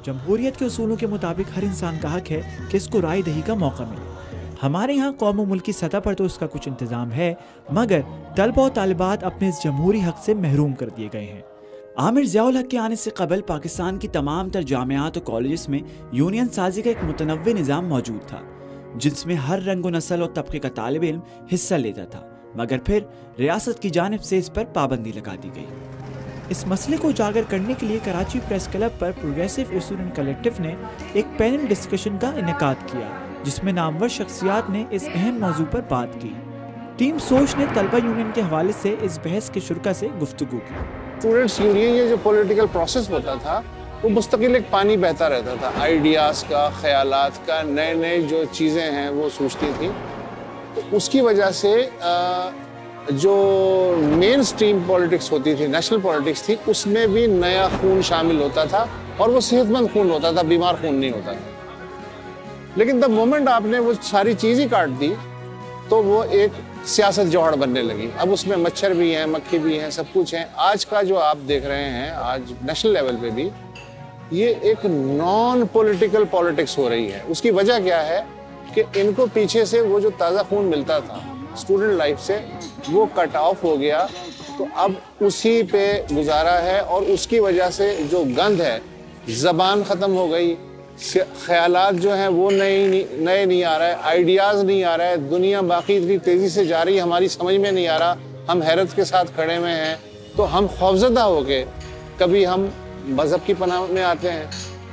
जमहूरियत के उसूलों के मुताबिक हर इंसान का हक है कि इसको राय दही का मौका मिले। हमारे यहाँ कौम और मुल्क की सतह पर तो उसका कुछ इंतज़ाम है, मगर तलबा और तालिबात अपने इस जमहूरी हक से महरूम कर दिए गए हैं। आमिर ज़ियाउल हक के आने से कबल पाकिस्तान की तमाम तर जामियात और कॉलेज में यूनियन साजी का एक मुतनव्वे निज़ाम मौजूद था, जिसमें हर रंग व नस्ल और तबके का तालिब इल्म हिस्सा लेता था, मगर फिर रियासत की जानिब से इस पर पाबंदी लगा दी गई। इस मसले को उजागर करने के लिए कराची प्रेस क्लब पर प्रोग्रेसिव स्टूडेंट कलेक्टिव ने एक पैनल डिस्कशन का इनेकाद किया, जिसमें नामवर शख्सियात ने इस अहम मौजू पर बात की। टीम सोच ने तलबा यूनियन के हवाले से इस बहस के शुरा से गुफ्तगू की। स्टूडेंट्स यूनियन ये जो पॉलिटिकल प्रोसेस होता था वो मुस्तकिल एक पानी बहता रहता था, आइडियाज़ का, ख्यालात का, नए नए जो चीज़ें हैं वो सोचती थी। तो उसकी वजह से जो मेन स्ट्रीम पॉलिटिक्स होती थी, नेशनल पॉलिटिक्स थी, उसमें भी नया खून शामिल होता था और वो सेहतमंद खून होता था, बीमार खून नहीं होता था। लेकिन द मोमेंट आपने वो सारी चीज़ ही काट दी तो वो एक सियासत जौहड़ बनने लगी। अब उसमें मच्छर भी हैं, मक्खी भी हैं, सब कुछ हैं। आज का जो आप देख रहे हैं, आज नेशनल लेवल पे भी ये एक नॉन पॉलिटिकल पॉलिटिक्स हो रही है। उसकी वजह क्या है कि इनको पीछे से वो जो ताज़ा खून मिलता था स्टूडेंट लाइफ से, वो कट ऑफ हो गया, तो अब उसी पे गुजारा है। और उसकी वजह से जो गंध है, ज़बान ख़त्म हो गई, ख्यालात जो हैं वो नए नहीं आ रहा है, आइडियाज़ नहीं आ रहा है, दुनिया बाकी इतनी तेज़ी से जा रही है, हमारी समझ में नहीं आ रहा। हम हैरत के साथ खड़े हुए हैं, तो हम खौफजदा हो के कभी हम मज़हब की पनाह में आते हैं,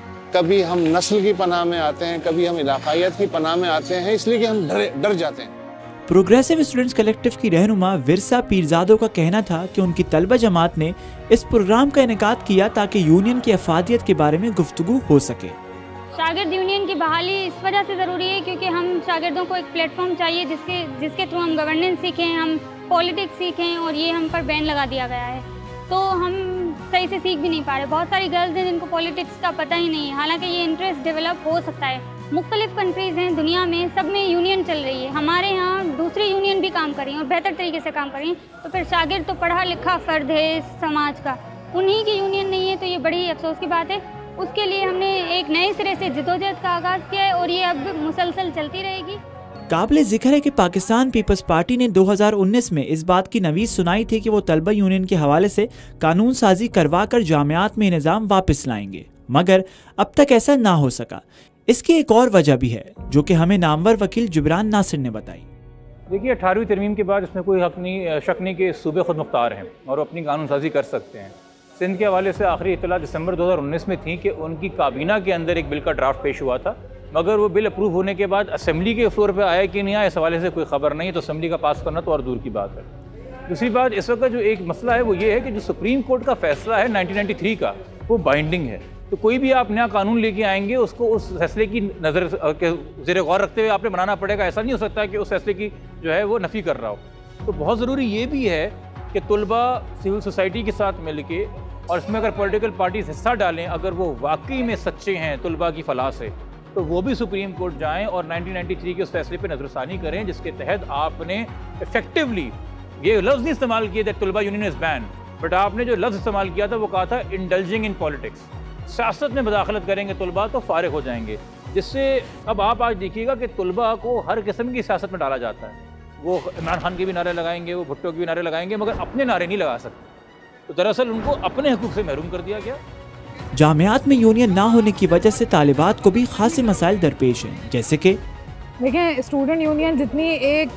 कभी हम नस्ल की पनाह में आते हैं, कभी हम इलाकायत की पनाह में आते हैं, इसलिए कि हम डर जाते हैं। प्रोग्रेसिव स्टूडेंट्स कलेक्टिव की रहनुमा विरसा पीरजादों का कहना था कि उनकी तलबा जमात ने इस प्रोग्राम का इनेकाद किया ताकि यूनियन की अफादियत के बारे में गुफ्तगू हो सके। शागिर्द यूनियन की बहाली इस वजह से ज़रूरी है क्योंकि हम शागिर्दों को एक प्लेटफॉर्म चाहिए जिसके थ्रू हम गवर्नेंस सीखें, हम पॉलिटिक्स सीखें, और ये हम पर बैन लगा दिया गया है तो हम सही से सीख भी नहीं पा रहे। बहुत सारी गर्ल्स हैं जिनको पॉलिटिक्स का पता ही नहीं है, हालांकि ये इंटरेस्ट डेवलप हो सकता है। मुख्तलिफ कंट्रीज़ हैं दुनिया में, सब में यूनियन चल रही है, हमारे यहाँ दूसरी यूनियन भी काम कर रही हैं और बेहतर तरीके से काम कर रही हैं। तो फिर शागिर्द तो पढ़ा लिखा फ़र्द है इस समाज का, उन्हीं की यूनियन नहीं है, तो ये बड़ी अफसोस की बात है। उसके लिए हमने एक नए सिरे से जदोजहद का आगाज़ किया है और ये अब मुसलसल चलती रहेगी। काबिल जिक्र है कि पाकिस्तान पीपल्स पार्टी ने 2019 में इस बात की नवीज़ सुनाई थी कि वो तलबा यूनियन के हवाले से कानून साजी करवा कर जामियात में निज़ाम वापस लाएंगे, मगर अब तक ऐसा ना हो सका। इसकी एक और वजह भी है जो कि हमें नामवर वकील जुबरान नासिर ने बताई। देखिए, 18वीं तरमीम के बाद इसमें कोई शक नहीं कि सूबे खुद मुख्तार हैं और अपनी कानून साजी कर सकते हैं। सिंध के हवाले से आखिरी इत्तला दिसंबर 2019 में थी कि उनकी काबीना के अंदर एक बिल का ड्राफ्ट पेश हुआ था, मगर वो बिल अप्रूव होने के बाद असेंबली के फ्लोर पे आया कि नहीं आया, इस हवाले से कोई ख़बर नहीं, तो असेंबली का पास करना तो और दूर की बात है। दूसरी बात, इस वक्त जो एक मसला है वो ये है कि जो सुप्रीम कोर्ट का फैसला है 1993 का, वो बाइंडिंग है। तो कोई भी आप नया कानून लेके आएंगे उसको उस फैसले की नज़र के ज़ेरे गौर रखते हुए आपने बनाना पड़ेगा। ऐसा नहीं हो सकता कि उस फैसले की जो है वो नफ़ी कर रहा हो। तो बहुत ज़रूरी ये भी है कि तलबा सिविल सोसाइटी के साथ मिल के, और इसमें अगर पॉलिटिकल पार्टीज हिस्सा डालें, अगर वो वाकई में सच्चे हैं तलबा की फलाह से, तो वो भी सुप्रीम कोर्ट जाएं और 1993 के उस फैसले पे नज़रसानी करें जिसके तहत आपने इफेक्टिवली ये लफ्ज़ नहीं इस्तेमाल किया दैट तलबा यूनियन इज़ बैन, बट आपने जो लफ्ज़ इस्तेमाल किया था वो कहा था इंडल्जिंग इन पॉलिटिक्स। सियासत में मदाखलत करेंगे तलबा तो फारिग हो जाएंगे, जिससे अब आप आज देखिएगा कि तलबा को हर किस्म की सियासत में डाला जाता है। वो इमरान खान के भी नारे लगाएंगे, वो भुट्टो के भी नारे लगाएंगे, मगर अपने नारे नहीं लगा सकते। तो दरअसल उनको अपने हकूक़ से महरूम कर दिया गया। जामियात में यूनियन ना होने की वजह से तालिबात को भी खासे मसाइल दरपेश हैं, जैसे कि देखें, स्टूडेंट यूनियन जितनी एक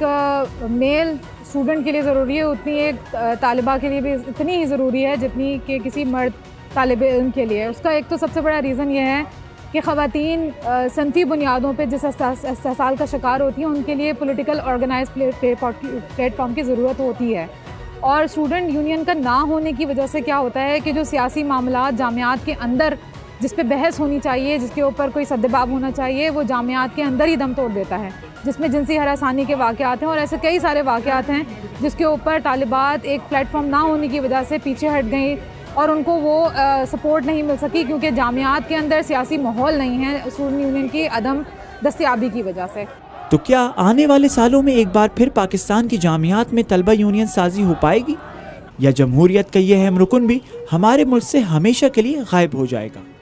मेल स्टूडेंट के लिए ज़रूरी है, उतनी एक तालिबा के लिए भी इतनी ही ज़रूरी है जितनी कि किसी मर्द तालिब इल्म के लिए। उसका एक तो सबसे बड़ा रीज़न ये है कि ख़वातीन सनफ़ी बुनियादों पे जिस इस्तेहसाल का शिकार होती हैं, उनके लिए पॉलिटिकल ऑर्गेनाइज प्लेटफॉर्म की ज़रूरत होती है। और स्टूडेंट यूनियन का ना होने की वजह से क्या होता है कि जो सियासी मामलात जामियात के अंदर जिस पे बहस होनी चाहिए, जिसके ऊपर कोई सद्देबाब होना चाहिए, वो जामियात के अंदर ही दम तोड़ देता है, जिसमें जिनसी हरासानी के वाक़यात हैं। और ऐसे कई सारे वाक़यात हैं जिसके ऊपर तालिबात एक प्लेटफॉर्म ना होने की वजह से पीछे हट गई और उनको वो सपोर्ट नहीं मिल सकी, क्योंकि जामियात के अंदर सियासी माहौल नहीं है स्टूडेंट यूनियन की अदम दस्तयाबी की वजह से। तो क्या आने वाले सालों में एक बार फिर पाकिस्तान की जामियात में तलबा यूनियन साजी हो पाएगी, या जमहूरियत का ये अहम रुकन भी हमारे मुल्क से हमेशा के लिए गायब हो जाएगा?